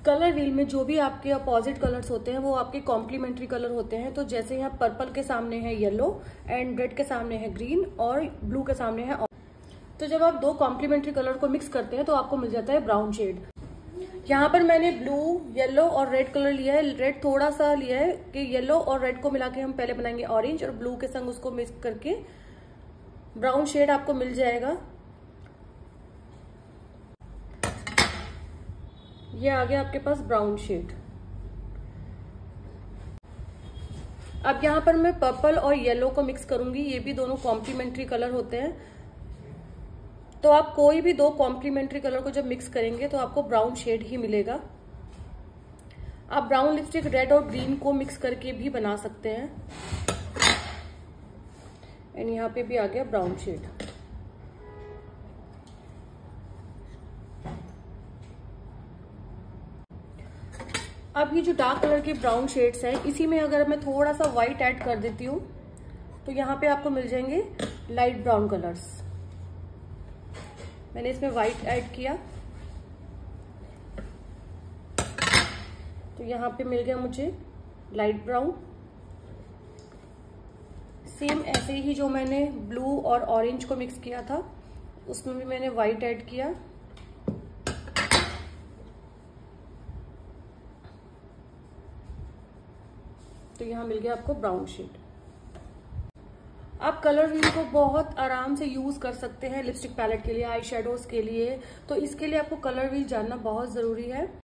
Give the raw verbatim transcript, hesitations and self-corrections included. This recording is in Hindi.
कलर व्हील में जो भी आपके अपोजिट कलर्स होते हैं वो आपके कॉम्प्लीमेंट्री कलर होते हैं। तो जैसे यहाँ पर्पल के सामने है येलो एंड रेड के सामने है ग्रीन और ब्लू के सामने है ऑरेंज। तो जब आप दो कॉम्प्लीमेंट्री कलर को मिक्स करते हैं तो आपको मिल जाता है ब्राउन शेड। यहाँ पर मैंने ब्लू, येलो और रेड कलर लिया है। रेड थोड़ा सा लिया है कि येलो और रेड को मिला के हम पहले बनाएंगे ऑरेंज, और ब्लू के संग उसको मिक्स करके ब्राउन शेड आपको मिल जाएगा। ये आ गया आपके पास ब्राउन शेड। अब यहाँ पर मैं पर्पल और येलो को मिक्स करूंगी। ये भी दोनों कॉम्प्लीमेंट्री कलर होते हैं। तो आप कोई भी दो कॉम्प्लीमेंट्री कलर को जब मिक्स करेंगे तो आपको ब्राउन शेड ही मिलेगा। आप ब्राउन लिपस्टिक रेड और ग्रीन को मिक्स करके भी बना सकते हैं। एंड यहाँ पे भी आ गया ब्राउन शेड। अब ये जो डार्क कलर के ब्राउन शेड्स हैं, इसी में अगर मैं थोड़ा सा व्हाइट ऐड कर देती हूँ तो यहाँ पे आपको मिल जाएंगे लाइट ब्राउन कलर्स। मैंने इसमें व्हाइट ऐड किया तो यहाँ पे मिल गया मुझे लाइट ब्राउन। सेम ऐसे ही जो मैंने ब्लू और ऑरेंज को मिक्स किया था उसमें भी मैंने व्हाइट ऐड किया। तो यहाँ मिल गया आपको ब्राउन शेड। आप कलर व्हील को बहुत आराम से यूज कर सकते हैं लिपस्टिक पैलेट के लिए, आई शेडोज के लिए। तो इसके लिए आपको कलर व्हील जानना बहुत जरूरी है।